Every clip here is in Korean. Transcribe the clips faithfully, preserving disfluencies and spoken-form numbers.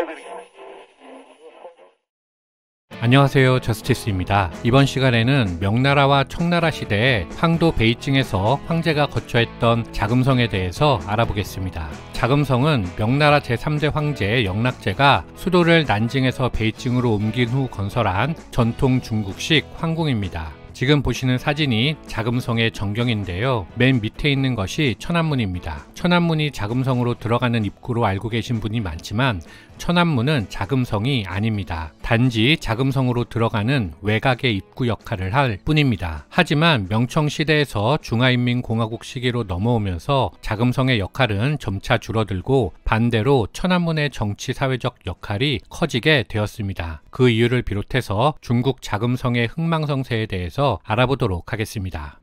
안녕하세요, 저스티스입니다. 이번 시간에는 명나라와 청나라 시대에 황도 베이징에서 황제가 거처했던 자금성에 대해서 알아보겠습니다. 자금성은 명나라 제삼 대 황제 영락제가 수도를 난징에서 베이징으로 옮긴 후 건설한 전통 중국식 황궁입니다. 지금 보시는 사진이 자금성의 전경인데요. 맨 밑에 있는 것이 천안문입니다. 천안문이 자금성으로 들어가는 입구로 알고 계신 분이 많지만 천안문은 자금성이 아닙니다. 단지 자금성으로 들어가는 외곽의 입구 역할을 할 뿐입니다. 하지만 명청시대에서 중화인민공화국 시기로 넘어오면서 자금성의 역할은 점차 줄어들고 반대로 천안문의 정치-사회적 역할이 커지게 되었습니다. 그 이유를 비롯해서 중국 자금성의 흥망성쇠에 대해서 알아보도록 하겠습니다.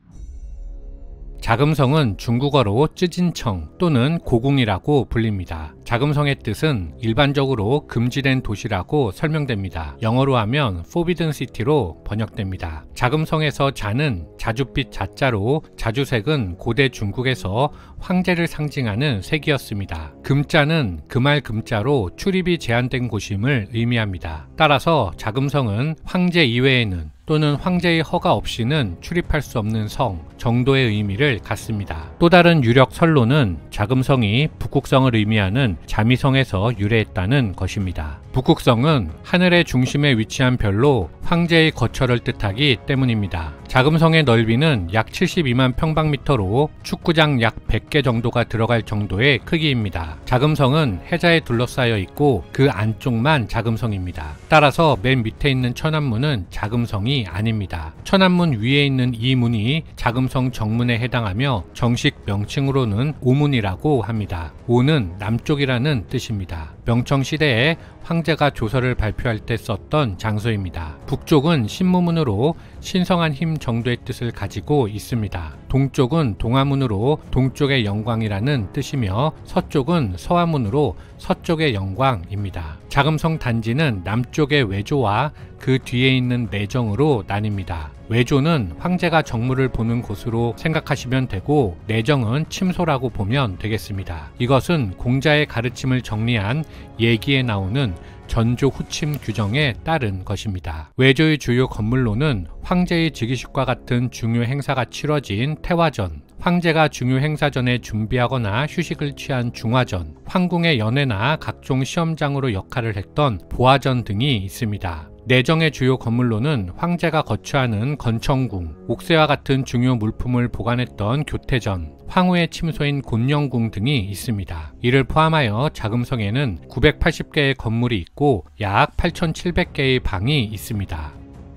자금성은 중국어로 쯔진청 또는 고궁이라고 불립니다. 자금성의 뜻은 일반적으로 금지된 도시라고 설명됩니다. 영어로 하면 Forbidden City로 번역됩니다. 자금성에서 자는 자줏빛 자자로 자주색은 고대 중국에서 황제를 상징하는 색이었습니다. 금자는 금알 금자로 출입이 제한된 곳임을 의미합니다. 따라서 자금성은 황제 이외에는 또는 황제의 허가 없이는 출입할 수 없는 성 정도의 의미를 갖습니다. 또 다른 유력 설로는 자금성이 북극성을 의미하는 자미성에서 유래했다는 것입니다. 북극성은 하늘의 중심에 위치한 별로 황제의 거처를 뜻하기 때문입니다. 자금성의 넓이는 약 칠십이만 평방미터로 축구장 약 백 개 정도가 들어갈 정도의 크기입니다. 자금성은 해자에 둘러싸여 있고 그 안쪽만 자금성입니다. 따라서 맨 밑에 있는 천안문은 자금성이 아닙니다. 천안문 위에 있는 이 문이 자금성 정문에 해당하며 정식 명칭으로는 오문이라고 합니다. 오는 남쪽이라는 뜻입니다. 명청시대에 황제가 조서를 발표할 때 썼던 장소입니다. 북쪽은 신무문으로 신성한 힘 정도의 뜻을 가지고 있습니다. 동쪽은 동화문으로 동쪽의 영광이라는 뜻이며 서쪽은 서화문으로 서쪽의 영광입니다. 자금성 단지는 남쪽의 외조와 그 뒤에 있는 내정으로 나뉩니다. 외조는 황제가 정무를 보는 곳으로 생각하시면 되고 내정은 침소라고 보면 되겠습니다. 이것은 공자의 가르침을 정리한 예기에 나오는 전조 후침 규정에 따른 것입니다. 외조의 주요 건물로는 황제의 즉위식과 같은 중요 행사가 치러진 태화전, 황제가 중요 행사 전에 준비하거나 휴식을 취한 중화전, 황궁의 연회나 각종 시험장으로 역할을 했던 보화전 등이 있습니다. 내정의 주요 건물로는 황제가 거처하는 건청궁, 옥새와 같은 중요 물품을 보관했던 교태전, 황후의 침소인 곤영궁 등이 있습니다. 이를 포함하여 자금성에는 구백팔십 개의 건물이 있고 약 팔천칠백 개의 방이 있습니다.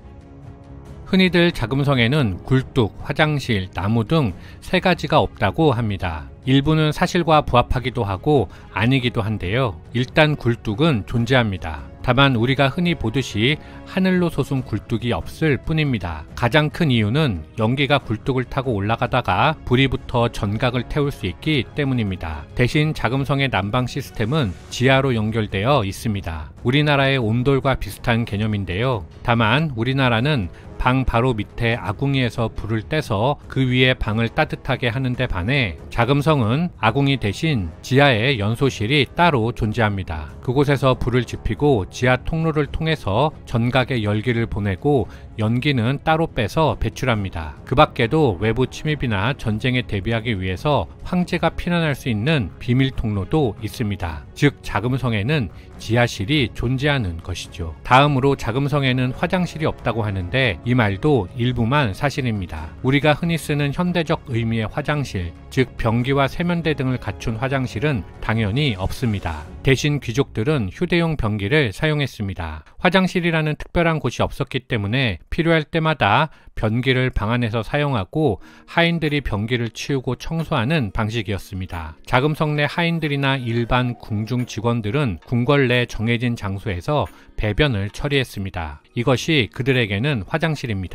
흔히들 자금성에는 굴뚝, 화장실, 나무 등 세 가지가 없다고 합니다. 일부는 사실과 부합하기도 하고 아니기도 한데요. 일단 굴뚝은 존재합니다. 다만 우리가 흔히 보듯이 하늘로 솟은 굴뚝이 없을 뿐입니다. 가장 큰 이유는 연기가 굴뚝을 타고 올라가다가 불이 붙어 전각을 태울 수 있기 때문입니다. 대신 자금성의 난방 시스템은 지하로 연결되어 있습니다. 우리나라의 온돌과 비슷한 개념인데요. 다만 우리나라는 방 바로 밑에 아궁이에서 불을 떼서 그 위에 방을 따뜻하게 하는데 반해 자금성은 아궁이 대신 지하에 연소실이 따로 존재합니다. 그곳에서 불을 지피고 지하 통로를 통해서 전각에 열기를 보내고 연기는 따로 빼서 배출합니다. 그 밖에도 외부 침입이나 전쟁에 대비하기 위해서 황제가 피난할 수 있는 비밀 통로도 있습니다. 즉 자금성에는 지하실이 존재하는 것이죠. 다음으로 자금성에는 화장실이 없다고 하는데 이 말도 일부만 사실입니다. 우리가 흔히 쓰는 현대적 의미의 화장실, 즉 변기와 세면대 등을 갖춘 화장실은 당연히 없습니다. 대신 귀족들은 휴대용 변기를 사용했습니다. 화장실이라는 특별한 곳이 없었기 때문에 필요할 때마다 변기를 방 안에서 사용하고 하인들이 변기를 치우고 청소하는 방식이었습니다. 자금성 내 하인들이나 일반 궁중 직원들은 궁궐 내 정해진 장소에서 배변을 처리했습니다. 이것이 그들에게는 화장실입니다.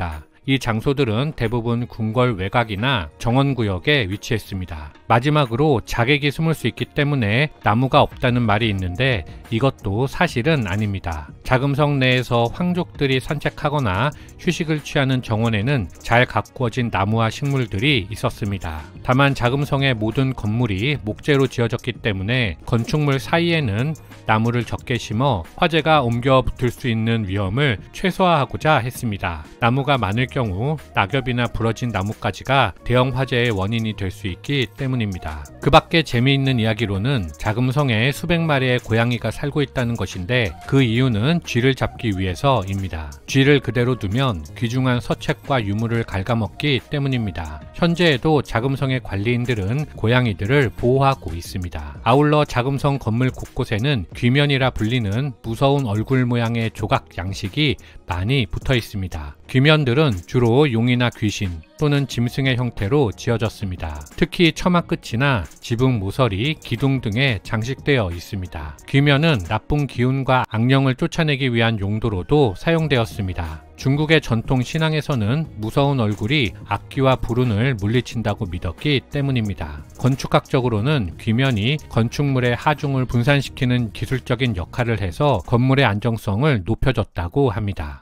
이 장소들은 대부분 궁궐 외곽이나 정원구역에 위치했습니다. 마지막으로 자객이 숨을 수 있기 때문에 나무가 없다는 말이 있는데 이것도 사실은 아닙니다. 자금성 내에서 황족들이 산책하거나 휴식을 취하는 정원에는 잘 가꾸어진 나무와 식물들이 있었습니다. 다만 자금성의 모든 건물이 목재로 지어졌기 때문에 건축물 사이에는 나무를 적게 심어 화재가 옮겨 붙을 수 있는 위험을 최소화하고자 했습니다. 나무가 많을 경우 낙엽이나 부러진 나뭇가지가 대형 화재의 원인이 될 수 있기 때문입니다. 그 밖에 재미있는 이야기로는 자금성에 수백 마리의 고양이가 살고 있다는 것인데 그 이유는 쥐를 잡기 위해서입니다. 쥐를 그대로 두면 귀중한 서책과 유물을 갉아먹기 때문입니다. 현재에도 자금성의 관리인들은 고양이들을 보호하고 있습니다. 아울러 자금성 건물 곳곳에는 귀면이라 불리는 무서운 얼굴 모양의 조각 양식이 많이 붙어 있습니다. 귀면들은 주로 용이나 귀신 또는 짐승의 형태로 지어졌습니다. 특히 처마 끝이나 지붕 모서리, 기둥 등에 장식되어 있습니다. 귀면은 나쁜 기운과 악령을 쫓아내기 위한 용도로도 사용되었습니다. 중국의 전통 신앙에서는 무서운 얼굴이 악귀와 불운을 물리친다고 믿었기 때문입니다. 건축학적으로는 귀면이 건축물의 하중을 분산시키는 기술적인 역할을 해서 건물의 안정성을 높여줬다고 합니다.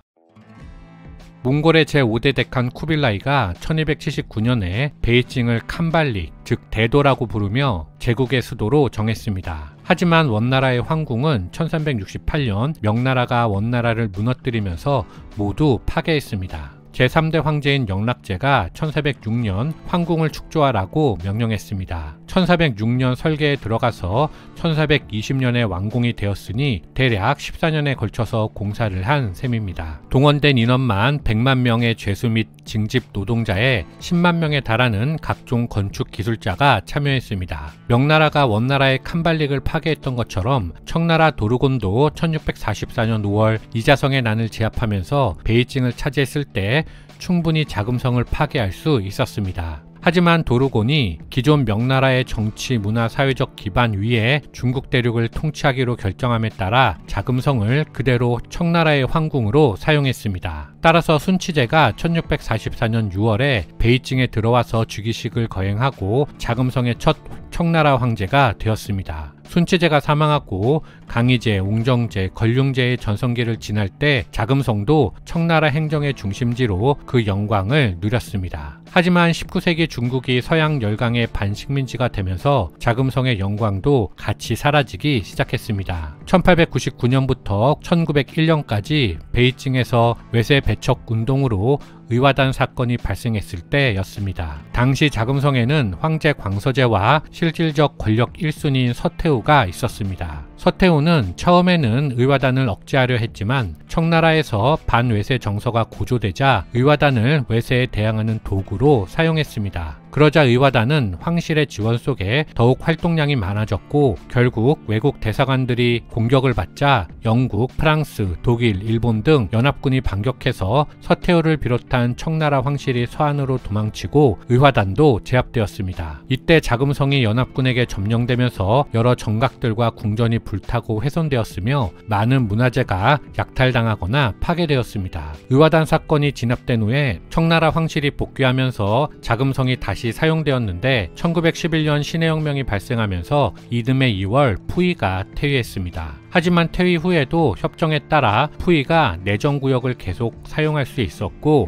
몽골의 제오 대 데칸 쿠빌라이가 천이백칠십구 년에 베이징을 칸발릭, 즉 대도라고 부르며 제국의 수도로 정했습니다. 하지만 원나라의 황궁은 천삼백육십팔 년 명나라가 원나라를 무너뜨리면서 모두 파괴했습니다. 제삼 대 황제인 영락제가 천사백육 년 황궁을 축조하라고 명령했습니다. 천사백육 년 설계에 들어가서 천사백이십 년에 완공이 되었으니 대략 십사 년에 걸쳐서 공사를 한 셈입니다. 동원된 인원만 백만 명의 죄수 및 징집 노동자에 십만 명에 달하는 각종 건축 기술자가 참여했습니다. 명나라가 원나라의 칸발릭을 파괴했던 것처럼 청나라 도르곤도 천육백사십사 년 오월 이자성의 난을 제압하면서 베이징을 차지했을 때 충분히 자금성을 파괴할 수 있었습니다. 하지만 도르곤이 기존 명나라의 정치, 문화, 사회적 기반 위에 중국 대륙을 통치하기로 결정함에 따라 자금성을 그대로 청나라의 황궁으로 사용했습니다. 따라서 순치제가 천육백사십사 년 유월에 베이징에 들어와서 즉위식을 거행하고 자금성의 첫 청나라 황제가 되었습니다. 순치제가 사망하고 강희제, 옹정제, 걸륭제의 전성기를 지날 때 자금성도 청나라 행정의 중심지로 그 영광을 누렸습니다. 하지만 십구 세기 중국이 서양 열강의 반식민지가 되면서 자금성의 영광도 같이 사라지기 시작했습니다. 천팔백구십구 년부터 천구백일 년까지 베이징에서 외세 배척 운동으로 의화단 사건이 발생했을 때였습니다. 당시 자금성에는 황제 광서제와 실질적 권력 일 순위인 서태후가 있었습니다. 서태후는 처음에는 의화단을 억제하려 했지만 청나라에서 반외세 정서가 고조되자 의화단을 외세에 대항하는 도구로 사용했습니다. 그러자 의화단은 황실의 지원 속에 더욱 활동량이 많아졌고 결국 외국 대사관들이 공격을 받자 영국, 프랑스, 독일, 일본 등 연합군이 반격해서 서태후를 비롯한 청나라 황실이 서안으로 도망치고 의화단도 제압되었습니다. 이때 자금성이 연합군에게 점령되면서 여러 정각들과 궁전이 불타고 훼손되었으며 많은 문화재가 약탈당하거나 파괴되었습니다. 의화단 사건이 진압된 후에 청나라 황실이 복귀하면서 자금성이 다시 사용되었는데 천구백십일 년 신해혁명이 발생하면서 이듬해 이월 푸이가 퇴위했습니다. 하지만 퇴위 후에도 협정에 따라 푸이가 내정구역을 계속 사용할 수 있었고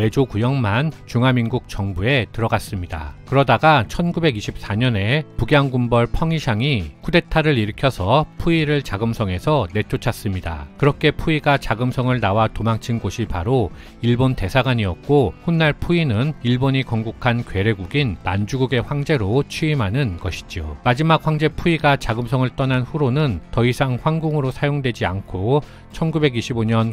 외조구역만 중화민국 정부에 들어갔습니다. 그러다가 천구백이십사 년에 북양군벌 펑이샹이 쿠데타를 일으켜서 푸이를 자금성에서 내쫓았습니다. 그렇게 푸이가 자금성을 나와 도망친 곳이 바로 일본 대사관이었고 훗날 푸이는 일본이 건국한 괴뢰국인 만주국의 황제로 취임하는 것이죠. 마지막 황제 푸이가 자금성을 떠난 후로는 더 이상 황궁으로 사용되지 않고 천구백이십오 년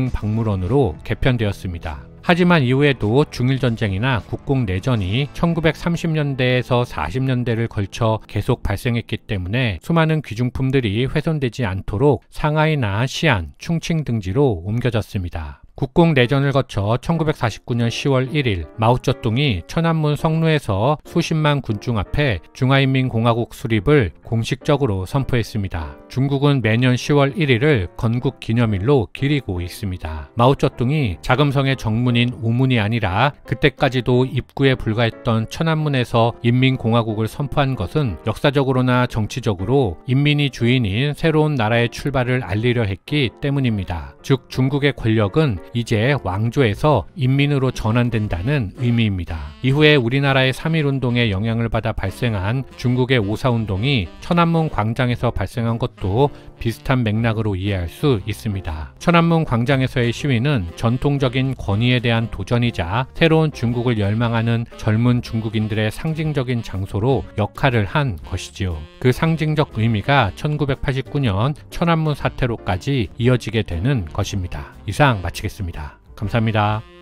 고궁박물원으로 개편되었습니다. 하지만 이후에도 중일전쟁이나 국공내전이 천구백삼십 년대에서 사십 년대를 걸쳐 계속 발생했기 때문에 수많은 귀중품들이 훼손되지 않도록 상하이나 시안, 충칭 등지로 옮겨졌습니다. 국공내전을 거쳐 천구백사십구 년 시월 일 일 마오쩌둥이 천안문 성루에서 수십만 군중 앞에 중화인민공화국 수립을 공식적으로 선포했습니다. 중국은 매년 시월 일 일을 건국기념일로 기리고 있습니다. 마오쩌둥이 자금성의 정문인 우문이 아니라 그때까지도 입구에 불과했던 천안문에서 인민공화국을 선포한 것은 역사적으로나 정치적으로 인민이 주인인 새로운 나라의 출발을 알리려 했기 때문입니다. 즉 중국의 권력은 이제 왕조에서 인민으로 전환된다는 의미입니다. 이후에 우리나라의 삼일운동에 영향을 받아 발생한 중국의 오사운동이 천안문 광장에서 발생한 것도 비슷한 맥락으로 이해할 수 있습니다. 천안문 광장에서의 시위는 전통적인 권위에 대한 도전이자 새로운 중국을 열망하는 젊은 중국인들의 상징적인 장소로 역할을 한 것이지요. 그 상징적 의미가 천구백팔십구 년 천안문 사태로까지 이어지게 되는 것입니다. 이상 마치겠습니다. 감사합니다.